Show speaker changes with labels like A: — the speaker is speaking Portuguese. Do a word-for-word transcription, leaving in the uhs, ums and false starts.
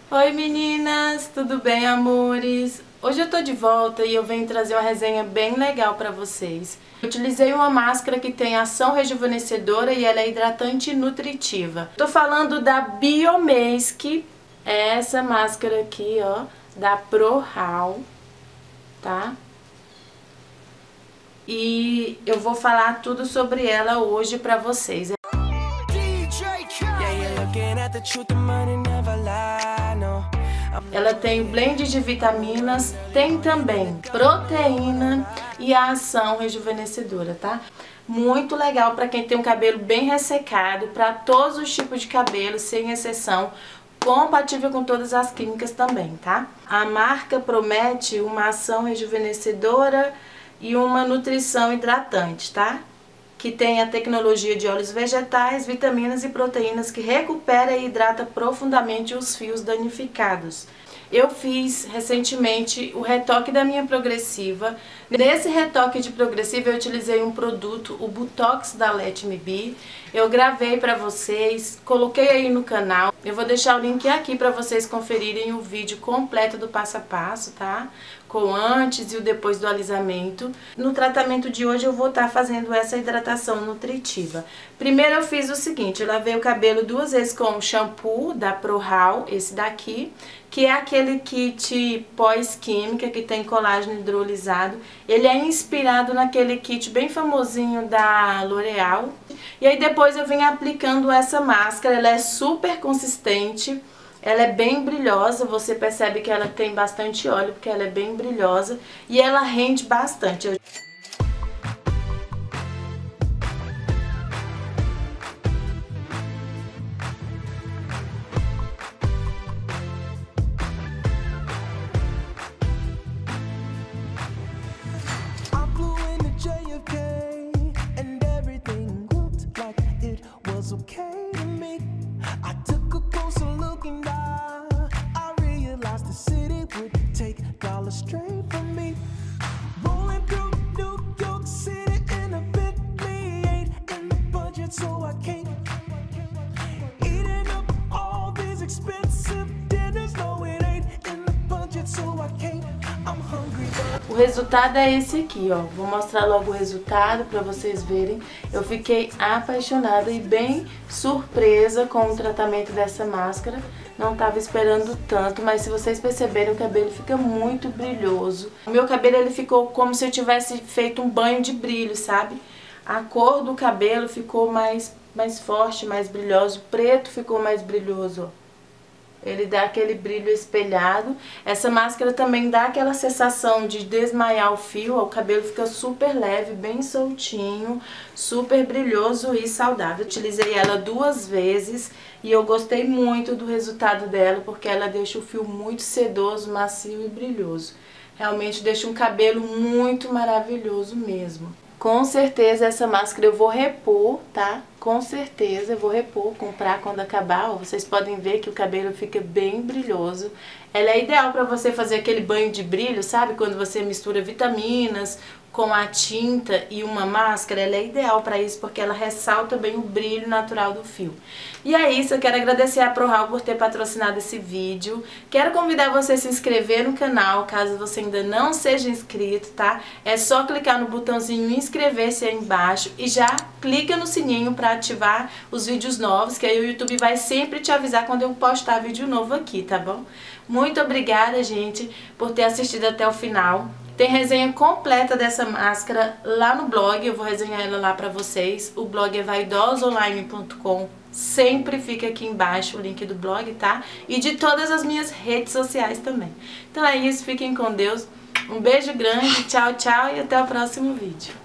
A: Oi meninas, tudo bem, amores? Hoje eu tô de volta e eu venho trazer uma resenha bem legal pra vocês. Eu utilizei uma máscara que tem ação rejuvenescedora e ela é hidratante e nutritiva. Tô falando da Biomask, é essa máscara aqui, ó, da ProHaul, tá? E eu vou falar tudo sobre ela hoje pra vocês. Ela tem blend de vitaminas, tem também proteína e a ação rejuvenescedora, tá? Muito legal para quem tem um cabelo bem ressecado, para todos os tipos de cabelo, sem exceção, compatível com todas as químicas também, tá? A marca promete uma ação rejuvenescedora e uma nutrição hidratante, tá? Que tem a tecnologia de óleos vegetais, vitaminas e proteínas que recupera e hidrata profundamente os fios danificados. Eu fiz recentemente o retoque da minha progressiva. Nesse retoque de progressiva eu utilizei um produto, o Botox da Let Me Be. Eu gravei pra vocês, coloquei aí no canal. Eu vou deixar o link aqui pra vocês conferirem o vídeo completo do passo a passo, tá? Com o antes e o depois do alisamento. No tratamento de hoje eu vou estar fazendo essa hidratação nutritiva. Primeiro eu fiz o seguinte, eu lavei o cabelo duas vezes com o shampoo da ProHaul, esse daqui, que é aquele kit pós-química que tem colágeno hidrolisado. Ele é inspirado naquele kit bem famosinho da L'Oréal. E aí depois eu vim aplicando essa máscara, ela é super consistente. Ela é bem brilhosa, você percebe que ela tem bastante óleo, porque ela é bem brilhosa e ela rende bastante. Eu... O resultado é esse aqui, ó. Vou mostrar logo o resultado pra vocês verem. Eu fiquei apaixonada e bem surpresa com o tratamento dessa máscara. Não tava esperando tanto, mas se vocês perceberem, o cabelo fica muito brilhoso. O meu cabelo, ele ficou como se eu tivesse feito um banho de brilho, sabe? A cor do cabelo ficou mais, mais forte, mais brilhoso. O preto ficou mais brilhoso, ó. Ele dá aquele brilho espelhado. Essa máscara também dá aquela sensação de desmaiar o fio. O cabelo fica super leve, bem soltinho, super brilhoso e saudável. Utilizei ela duas vezes e eu gostei muito do resultado dela, porque ela deixa o fio muito sedoso, macio e brilhoso. Realmente deixa um cabelo muito maravilhoso mesmo. Com certeza essa máscara eu vou repor, tá? Com certeza eu vou repor, comprar quando acabar. Ó, vocês podem ver que o cabelo fica bem brilhoso. Ela é ideal para você fazer aquele banho de brilho, sabe? Quando você mistura vitaminas com a tinta e uma máscara, ela é ideal para isso, porque ela ressalta bem o brilho natural do fio. E é isso, eu quero agradecer a ProHaul por ter patrocinado esse vídeo. Quero convidar você a se inscrever no canal, caso você ainda não seja inscrito, tá? É só clicar no botãozinho inscrever-se aí embaixo e já clica no sininho para ativar os vídeos novos, que aí o YouTube vai sempre te avisar quando eu postar vídeo novo aqui, tá bom? Muito obrigada, gente, por ter assistido até o final. Tem resenha completa dessa máscara lá no blog, eu vou resenhar ela lá pra vocês. O blog é vaidosa online ponto com, sempre fica aqui embaixo o link do blog, tá? E de todas as minhas redes sociais também. Então é isso, fiquem com Deus. Um beijo grande, tchau, tchau e até o próximo vídeo.